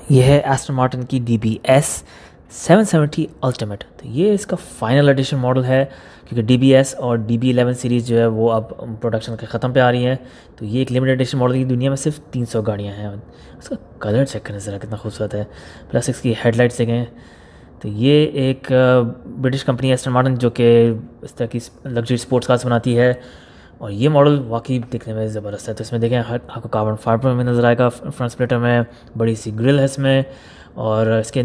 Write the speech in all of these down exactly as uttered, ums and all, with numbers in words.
यह है Aston Martin की D B S seven seventy ultimate. तो ये इसका फाइनल एडिशन मॉडल है, क्योंकि डी बी एस और डी बी इलेवन सीरीज़ जो है वो अब प्रोडक्शन के ख़त्म पे आ रही हैं। तो ये एक लिमिटेड एडिशन मॉडल की दुनिया में सिर्फ तीन सौ गाड़ियाँ हैं। उसका कलर चेक करने ज़रा कितना खूबसूरत है, प्लस इसकी हेडलाइट्स देखें। तो ये एक ब्रिटिश कंपनी है एस्टन मार्टिन, जो कि इस तरह की लग्जरी स्पोर्ट्स कार्स बनाती है, और ये मॉडल वाकई दिखने में ज़बरदस्त है। तो इसमें देखें आपको कार्बन फाइबर में नज़र आएगा, फ्रंट स्प्लिटर में बड़ी सी ग्रिल है इसमें, और इसके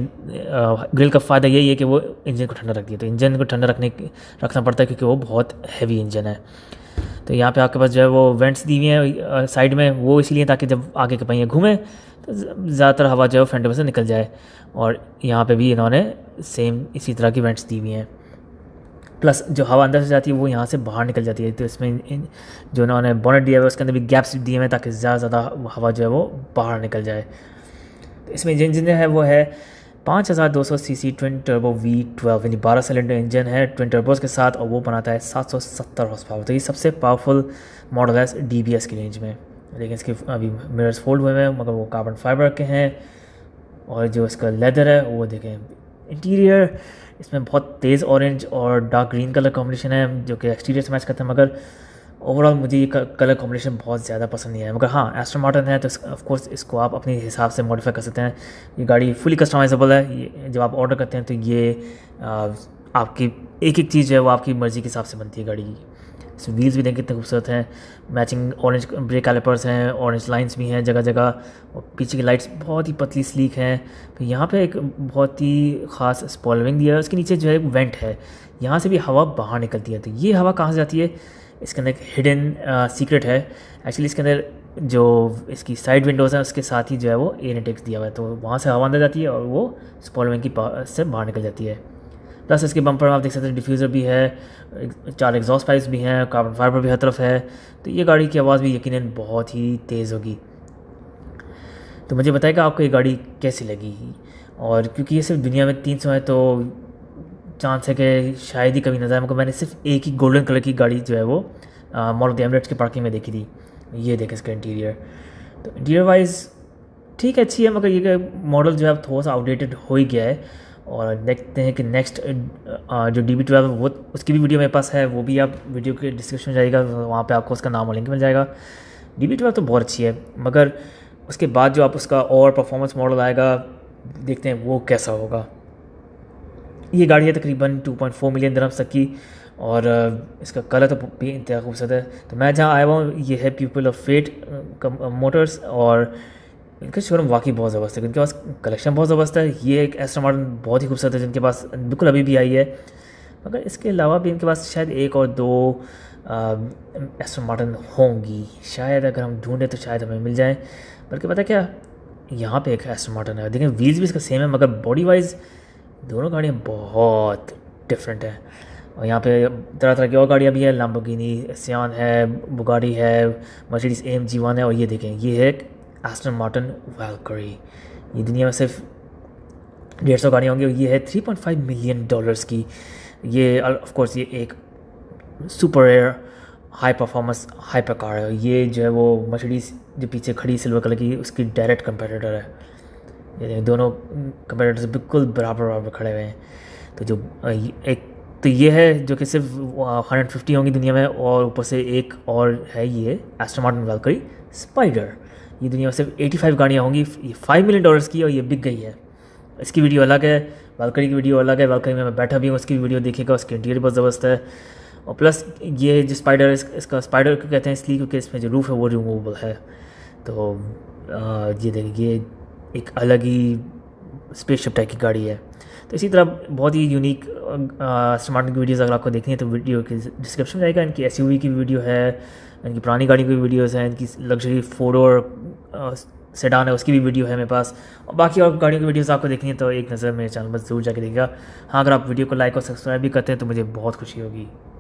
ग्रिल का फ़ायदा यही है कि वो इंजन को ठंडा रखती है। तो इंजन को ठंडा रखने रखना पड़ता है क्योंकि वो बहुत हैवी इंजन है। तो यहाँ पे आपके पास जो है वो वेंट्स दी हुई हैं साइड में, वो इसलिए ताकि जब आगे के पहिए घूमें तो ज़्यादातर हवा जो है फ्रंट में से निकल जाए। और यहाँ पे भी इन्होंने सेम इसी तरह की वेंट्स दी हुई हैं, प्लस जो हवा अंदर से जाती है वो यहाँ से बाहर निकल जाती है। तो इसमें इन जो उन्होंने बोनेट दिया हुआ है उसके अंदर भी गैप्स दिए हुए हैं ताकि ज़्यादा ज़्यादा हवा जो है वो बाहर निकल जाए। तो इसमें जो इंजन है वो है पाँच हज़ार दो सौ C C twin turbo V twelve, यानी बारह सिलेंडर इंजन है ट्विन टर्बोज़ के साथ, और वो बनाता है सात सौ सत्तर हॉर्स पावर। तो ये सबसे पावरफुल मॉडल है डी बी एस की रेंज में। लेकिन इसके अभी मिरर्स फोल्ड हुए हैं, मगर वो कार्बन फाइबर के हैं, और जो इसका लेदर है वो देखें। इंटीरियर इसमें बहुत तेज़ ऑरेंज और डार्क ग्रीन कलर कॉम्बिनेशन है जो कि एक्सटीरियर से मैच करता है, मगर ओवरऑल मुझे ये कलर कॉम्बिनेशन बहुत ज़्यादा पसंद नहीं है। मगर हाँ, एस्टन मार्टिन है तो ऑफ कोर्स इसको आप अपने हिसाब से मॉडिफाई कर सकते हैं। ये गाड़ी फुली कस्टमाइजेबल है। ये जब आप ऑर्डर करते हैं तो ये आ, आपकी एक एक चीज़ जो है वो आपकी मर्ज़ी के हिसाब से बनती है गाड़ी की। इसमें व्हील्स भी देखें कितने खूबसूरत हैं, मैचिंग ऑरेंज ब्रेक कैलिपर्स हैं, ऑरेंज लाइंस भी हैं जगह जगह, और पीछे की लाइट्स बहुत ही पतली स्लीक हैं। तो यहाँ पे एक बहुत ही ख़ास स्पॉइलरिंग दिया है। उसके नीचे जो है एक वेंट है, यहाँ से भी हवा बाहर निकलती है। तो ये हवा कहाँ से जाती है, इसके अंदर एक हिडन सीक्रेट है। एक्चुअली इसके अंदर जो इसकी साइड विंडोज़ हैं उसके साथ ही जो है वो एयर इनटेक्स दिया हुआ है, तो वहाँ से हवा अंदर जाती है और वो स्पॉइलरिंग की से बाहर निकल जाती है। प्लस इसके बम्पर में आप देख सकते हैं डिफ्यूज़र भी है, चार एग्जॉस्ट पाइप्स भी हैं, कार्बन फाइबर भी हर तरफ है। तो ये गाड़ी की आवाज़ भी यकीनन बहुत ही तेज़ होगी। तो मुझे बताएगा आपको ये गाड़ी कैसी लगी, और क्योंकि ये सिर्फ दुनिया में तीन सौ है तो चांस है कि शायद ही कभी नज़र आए। मगर मैंने सिर्फ एक ही गोल्डन कलर की गाड़ी जो है वो मॉल ऑफ द एमिरेट्स की पार्किंग में देखी थी। ये देखें इसका इंटीरियर। तो इंटीरियर वाइज ठीक है, अच्छी है, मगर ये मॉडल जो है थोड़ा सा आउटडेटेड हो ही गया है। और देखते हैं कि नेक्स्ट जो डी बी ट्वेल्व वो उसकी भी वीडियो मेरे पास है, वो भी आप वीडियो के डिस्क्रिप्शन में जाएगा, वहाँ पे आपको उसका नाम और लिंक मिल जाएगा। डी बी ट्वेल्व तो बहुत अच्छी है, मगर उसके बाद जो आप उसका और परफॉर्मेंस मॉडल आएगा देखते हैं वो कैसा होगा। ये गाड़ी है तकरीबन two point four million dirhams तक की, और इसका कलर तो भी इंतहा खूबसूरत है। तो मैं जहाँ आया हुआ हूँ ये है पीपल ऑफ फेट मोटर्स, और इनका शोरूम वाकई बहुत ज़बरदस्त है, इनके पास कलेक्शन बहुत ज़बरदस्त है। ये एक एस्टन मार्टिन बहुत ही खूबसूरत है जिनके पास बिल्कुल अभी भी आई है, मगर इसके अलावा भी इनके पास शायद एक और दो एस्टन मार्टिन होंगी शायद, अगर हम ढूंढें तो शायद हमें मिल जाए। बल्कि पता क्या, यहाँ पे एक एस्टन मार्टिन है, देखें व्हील्स भी इसका सेम है, मगर बॉडी वाइज दोनों गाड़ियाँ बहुत डिफरेंट हैं। और यहाँ पे तरह तरह की और गाड़ियाँ भी हैं, लैम्बोर्गिनी सियान है, बुगाटी है, Mercedes A M G one है, और ये देखें ये है एस्टन मार्टिन वैल्करी। ये दुनिया में सिर्फ डेढ़ सौ गाड़ियाँ होंगी, और ये है three point five million dollars की। ये ऑफ कोर्स ये एक super air high performance hyper car है। ये जो है वो मर्सिडीज जो पीछे खड़ी सिल्वर कलर की उसकी डायरेक्ट कंपेटिटर है। ये दोनों कंपेटिटर से बिल्कुल बराबर बराबर खड़े हुए हैं। तो जो एक तो ये है जो कि सिर्फ हंड्रेड फिफ्टी होंगी दुनिया में, और ऊपर से एक और है ये एस्टन मार्टिन वैल्करी स्पाइडर। ये दुनिया में सिर्फ पचासी गाड़ियाँ होंगी, ये फाइव मिलियन डॉलर्स की, और ये बिक गई है। इसकी वीडियो अलग है, वैल्करी की वीडियो अलग है। वैल्करी में मैं बैठा भी हूँ, उसकी वीडियो देखिएगा, उसकी इंटीरियर बहुत ज़बरदस्त है। और प्लस ये जो स्पाइडर इस, इसका स्पाइडर क्यों कहते हैं इसलिए क्योंकि इसमें जो रूफ़ है वो रिमूवेबल है। तो आ, ये देखिए ये एक अलग ही स्पेसशिप टाइप की गाड़ी है। तो इसी तरह बहुत ही यूनिक स्मार्ट की वीडियोज़ अगर आपको देखनी है तो वीडियो के डिस्क्रिप्शन में जाएगा। इनकी एस यू वी की वीडियो है, इनकी पुरानी गाड़ी की वीडियोज़ हैं, इनकी लग्जरी फोर डोर सेडान है उसकी भी वीडियो है मेरे पास, और बाकी और गाड़ियों की वीडियोज़ आपको देखनी है तो एक नज़र मेरे चैनल पर ज़रूर जाके देखिएगा। हाँ, अगर आप वीडियो को लाइक और सब्सक्राइब भी करते हैं तो मुझे बहुत खुशी होगी।